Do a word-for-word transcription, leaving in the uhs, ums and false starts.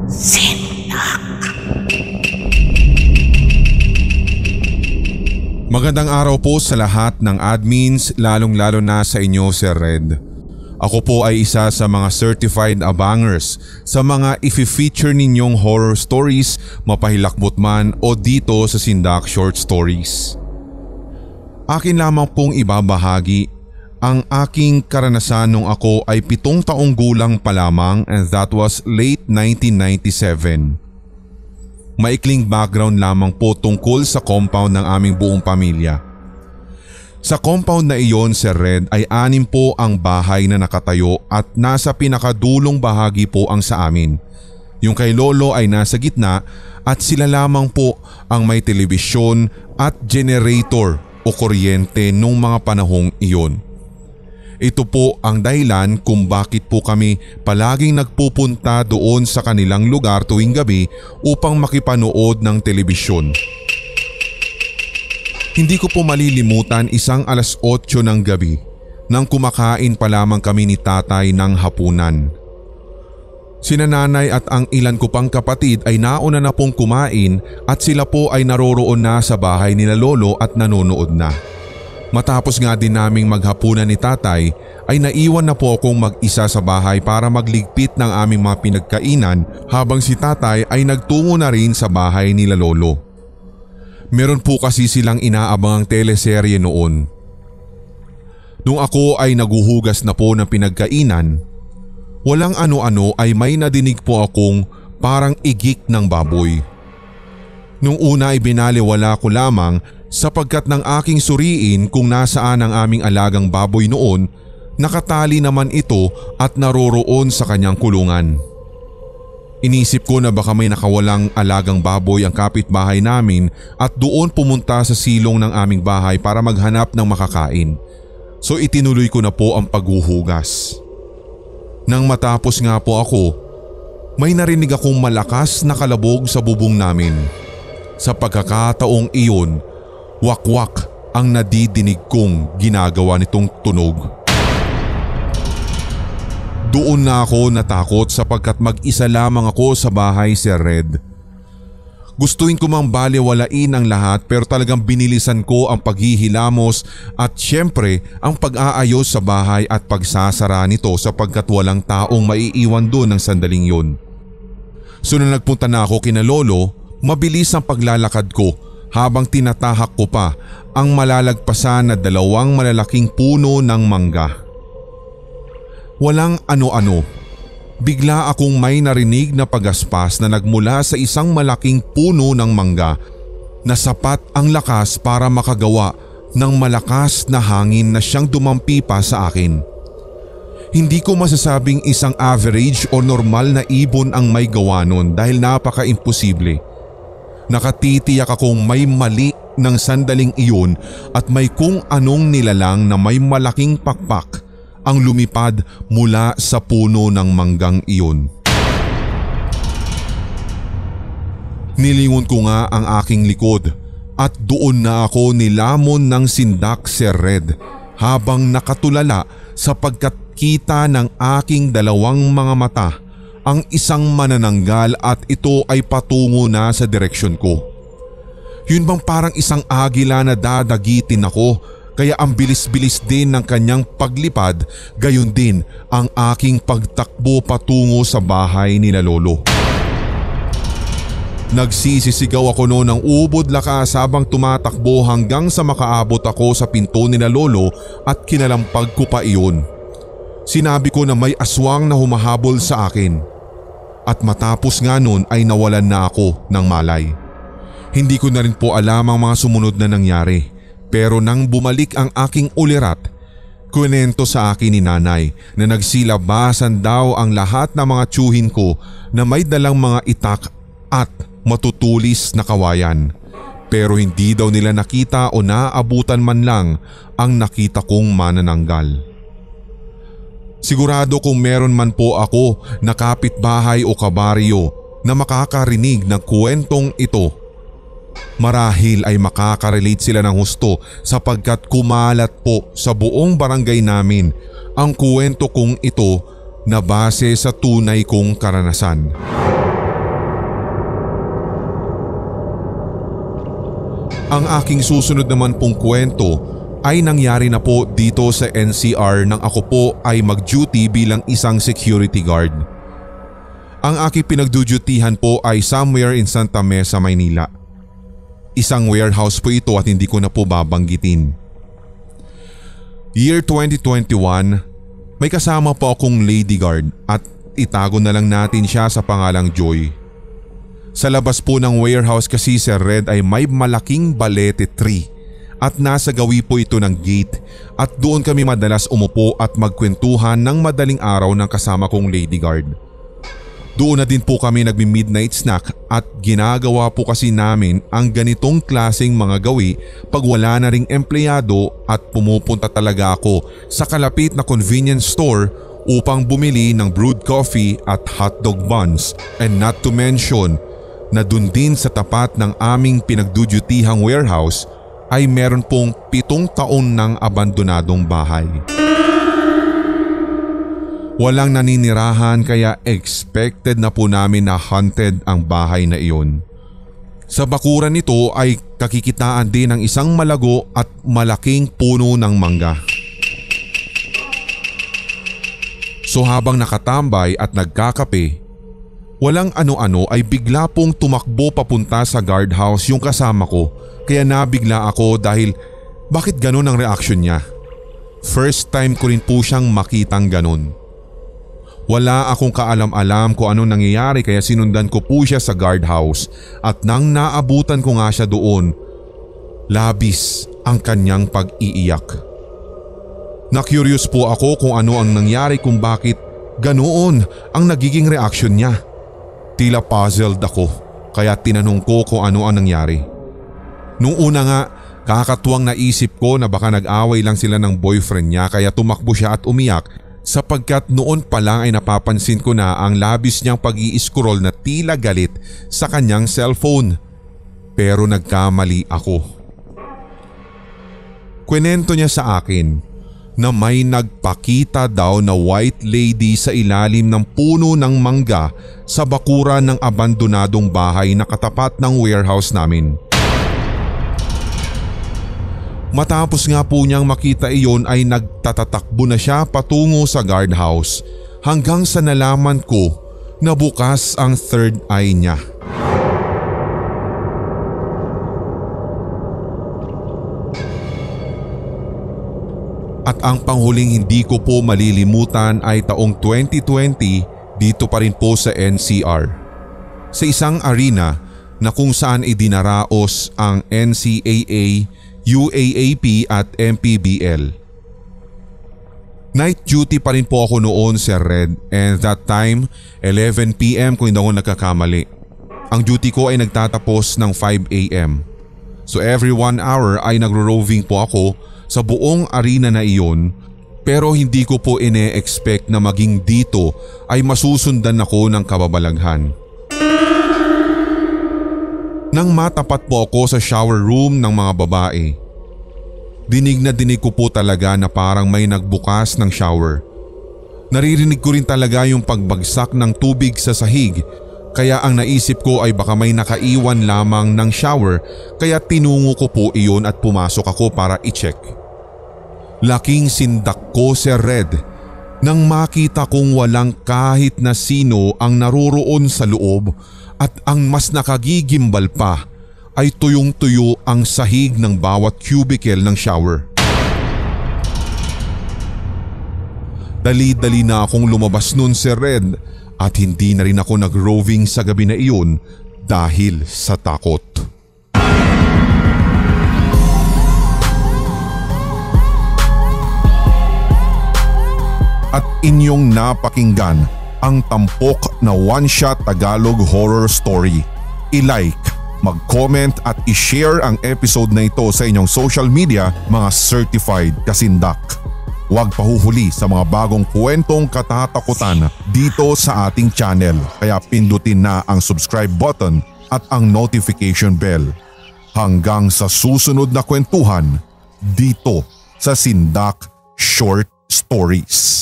Sindak. Magandang araw po sa lahat ng admins, lalong-lalo na sa inyo, Sir Red. Ako po ay isa sa mga certified abangers sa mga ifi-feature ninyong horror stories, mapahilakbot man o dito sa Sindak Short Stories. Akin lamang pong ibabahagi ang aking karanasan nung ako ay pitong taong gulang pa lamang, and that was late nineteen ninety-seven. Maikling background lamang po tungkol sa compound ng aming buong pamilya. Sa compound na iyon, Sir Red, ay anim po ang bahay na nakatayo at nasa pinakadulong bahagi po ang sa amin. Yung kay Lolo ay nasa gitna at sila lamang po ang may telebisyon at generator o kuryente nung mga panahong iyon. Ito po ang dahilan kung bakit po kami palaging nagpupunta doon sa kanilang lugar tuwing gabi upang makipanood ng telebisyon. Hindi ko po malilimutan isang alas otso ng gabi nang kumakain pa lamang kami ni tatay ng hapunan. Sina nanay at ang ilan ko pang kapatid ay nauna na pong kumain at sila po ay naroroon na sa bahay nila Lolo at nanonood na. Matapos nga din naming maghapunan ni tatay ay naiwan na po akong mag-isa sa bahay para magligpit ng aming mga pinagkainan habang si tatay ay nagtungo na rin sa bahay nila Lolo. Meron po kasi silang inaabangang teleserye noon. Nung ako ay naguhugas na po ng pinagkainan, walang ano-ano ay may nadinig po akong parang igik ng baboy. Nung una ay binaliwala ko lamang sapagkat ng aking suriin kung nasaan ang aming alagang baboy noon, nakatali naman ito at naroroon sa kanyang kulungan. Inisip ko na baka may nakawalang alagang baboy ang kapitbahay namin at doon pumunta sa silong ng aming bahay para maghanap ng makakain. So itinuloy ko na po ang paghuhugas. Nang matapos nga po ako, may narinig akong malakas na kalabog sa bubong namin. Sa pagkakataong iyon, wakwak ang nadidinig kong ginagawa nitong tunog. Doon na ako natakot sapagkat mag-isa lamang ako sa bahay, Sir Red. Gustuin ko mang balewalain ang lahat pero talagang binilisan ko ang paghihilamos at syempre ang pag-aayos sa bahay at pagsasara nito sapagkat walang taong maiiwan doon ng sandaling yun. So nung nagpunta na ako kina Lolo, mabilis ang paglalakad ko habang tinatahak ko pa ang malalagpasan na dalawang malalaking puno ng mangga. Walang ano-ano, bigla akong may narinig na pagaspas na nagmula sa isang malaking puno ng mangga na sapat ang lakas para makagawa ng malakas na hangin na siyang dumampi pa sa akin. Hindi ko masasabing isang average o normal na ibon ang may gawa nun dahil napaka-imposible. Nakatitiyak akong may mali ng sandaling iyon at may kung anong nilalang na may malaking pakpak ang lumipad mula sa puno ng manggang iyon. Nilingon ko nga ang aking likod at doon na ako nilamon ng sindak, Sir Red, habang nakatulala sapagkat kita ng aking dalawang mga mata ang isang manananggal at ito ay patungo na sa direksyon ko. Yun bang parang isang agila na dadagitin ako, kaya ang bilis-bilis din ng kanyang paglipad, gayon din ang aking pagtakbo patungo sa bahay nila Lolo. Nagsisisigaw ako noon ng ubod lakas habang tumatakbo hanggang sa makaabot ako sa pinto nila Lolo at kinalampag ko pa iyon. Sinabi ko na may aswang na humahabol sa akin. At matapos nga noon ay nawalan na ako ng malay. Hindi ko na rin po alam ang mga sumunod na nangyari. Pero nang bumalik ang aking ulirat, kwento sa akin ni nanay na nagsilabasan daw ang lahat ng mga tiyuhin ko na may dalang mga itak at matutulis na kawayan. Pero hindi daw nila nakita o naabutan man lang ang nakita kong manananggal. Sigurado kung meron man po ako na kapitbahay o kabaryo na makakarinig ng kwentong ito, marahil ay makaka-relate sila ng husto sapagkat kumalat po sa buong barangay namin ang kwento kong ito na base sa tunay kong karanasan. Ang aking susunod naman pong kwento ay nangyari na po dito sa N C R nang ako po ay mag-duty bilang isang security guard. Ang aking pinagdudutihan po ay somewhere in Santa Mesa, Maynila. Isang warehouse po ito at hindi ko na po babanggitin. Year twenty twenty-one, may kasama po akong lady guard at itago na lang natin siya sa pangalang Joy. Sa labas po ng warehouse kasi Sir Red ay may malaking balete tree at nasa gawi po ito ng gate at doon kami madalas umupo at magkwentuhan ng madaling araw ng kasama kong lady guard. Doon na din po kami nagmi-midnight snack at ginagawa po kasi namin ang ganitong klaseng mga gawi pag wala na ring empleyado at pumupunta talaga ako sa kalapit na convenience store upang bumili ng brewed coffee at hotdog buns, and not to mention na dun din sa tapat ng aming pinagdudutihang warehouse ay meron pong pitong taon ng abandonadong bahay. Walang naninirahan kaya expected na po namin na haunted ang bahay na iyon. Sa bakuran nito ay kakikitaan din ng isang malago at malaking puno ng mangga. So habang nakatambay at nagkakape, walang ano-ano ay bigla pong tumakbo papunta sa guardhouse yung kasama ko, kaya nabigla ako dahil bakit ganun ang reaksyon niya. First time ko rin po siyang makitang ganun. Wala akong kaalam-alam kung ano nangyayari kaya sinundan ko po siya sa guardhouse at nang naabutan ko nga siya doon, labis ang kanyang pag-iiyak. Na-curious po ako kung ano ang nangyari kung bakit ganoon ang nagiging reaksyon niya. Tila puzzled ako kaya tinanong ko kung ano ang nangyari. Nung una nga, kakatuwang naisip ko na baka nag-away lang sila ng boyfriend niya kaya tumakbo siya at umiyak sapagkat noon pa lang ay napapansin ko na ang labis niyang pag-i-scroll na tila galit sa kanyang cellphone. Pero nagkamali ako. Kwento niya sa akin na may nagpakita daw na white lady sa ilalim ng puno ng mangga sa bakuran ng abandonadong bahay na katapat ng warehouse namin. Matapos nga po niyang makita iyon ay nagtatatakbo na siya patungo sa guardhouse hanggang sa nalaman ko na bukas ang third eye niya. At ang panghuling hindi ko po malilimutan ay taong twenty twenty dito pa rin po sa N C R. Sa isang arena na kung saan idinaraos ang N C A A, U A A P at M P B L. Night duty pa rin po ako noon, Sir Red, and that time eleven p m kung hindi ako nagkakamali. Ang duty ko ay nagtatapos ng five a m So every one hour ay nagro-roving po ako sa buong arena na iyon, pero hindi ko po ine-expect na maging dito ay masusundan ako ng kababalaghan. Nang matapat po ako sa shower room ng mga babae, dinig na dinig ko po talaga na parang may nagbukas ng shower. Naririnig ko rin talaga yung pagbagsak ng tubig sa sahig, kaya ang naisip ko ay baka may nakaiwan lamang ng shower kaya tinungo ko po iyon at pumasok ako para i-check. Laking sindak ko, Sir Red, nang makita kong walang kahit na sino ang naroroon sa loob at ang mas nakagigimbal pa ay tuyong-tuyo ang sahig ng bawat cubicle ng shower. Dali-dali na akong lumabas nun, Sir Red, at hindi na rin ako nag-roving sa gabi na iyon dahil sa takot. At inyong napakinggan ang tampok na one-shot Tagalog horror story. I-like, mag-comment at i-share ang episode na ito sa inyong social media, mga certified kasindak. Huwag pahuhuli sa mga bagong kwentong katatakutan dito sa ating channel, kaya pindutin na ang subscribe button at ang notification bell. Hanggang sa susunod na kwentuhan dito sa Sindak Short Stories.